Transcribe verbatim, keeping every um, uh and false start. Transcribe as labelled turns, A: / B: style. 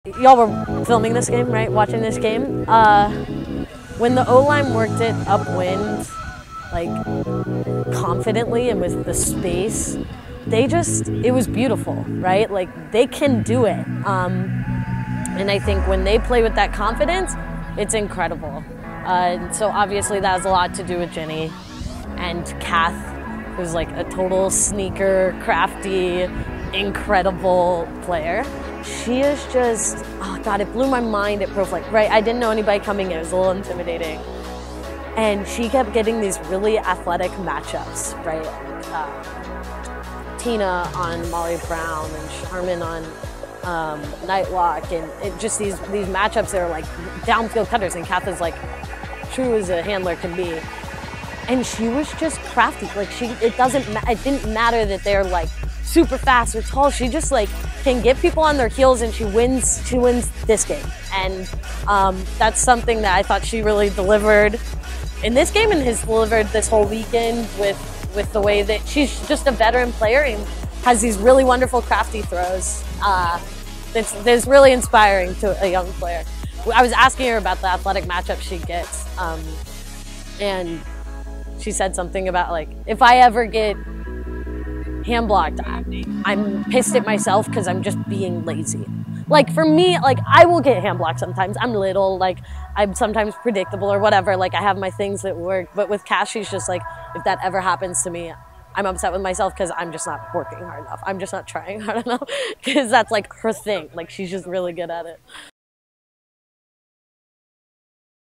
A: Y'all were filming this game, right? Watching this game. Uh, when the O-line worked it upwind, like confidently and with the space, they just, it was beautiful, right? Like they can do it. Um, and I think when they play with that confidence, it's incredible. Uh, and so obviously that has a lot to do with Jenny and Kath, who's like a total sneaker, crafty, incredible player. She is just, oh God, it blew my mind at Pro Flight, right? I didn't know anybody coming in, it was a little intimidating. And she kept getting these really athletic matchups, right? Uh, Tina on Molly Brown and Charmin on um, Nightwalk, and it just these these matchups that are like downfield cutters, and Kath is like true as a handler can be. And she was just crafty. Like she, it doesn't, it didn't matter that they're like super fast or tall. She just like can get people on their heels, and she wins. She wins this game, and um, that's something that I thought she really delivered in this game, and has delivered this whole weekend with with the way that she's just a veteran player and has these really wonderful crafty throws. Uh, that's, that's really inspiring to a young player. I was asking her about the athletic matchup she gets, um, and she said something about like, if I ever get hand blocked, I'm pissed at myself because I'm just being lazy. Like for me, like I will get hand blocked sometimes. I'm little, like I'm sometimes predictable or whatever. Like I have my things that work, but with Cash, she's just like, if that ever happens to me, I'm upset with myself because I'm just not working hard enough. I'm just not trying hard enough because that's like her thing. Like she's just really good at it.